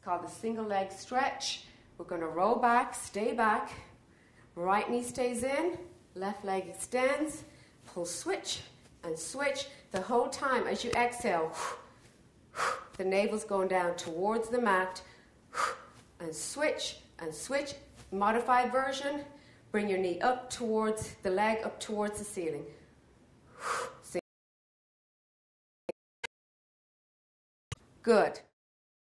called the single leg stretch. We're going to roll back, stay back. Right knee stays in, left leg extends, pull switch and switch. The whole time as you exhale, the navel's going down towards the mat, and switch and switch. Modified version, bring your knee up towards the leg, up towards the ceiling. Good.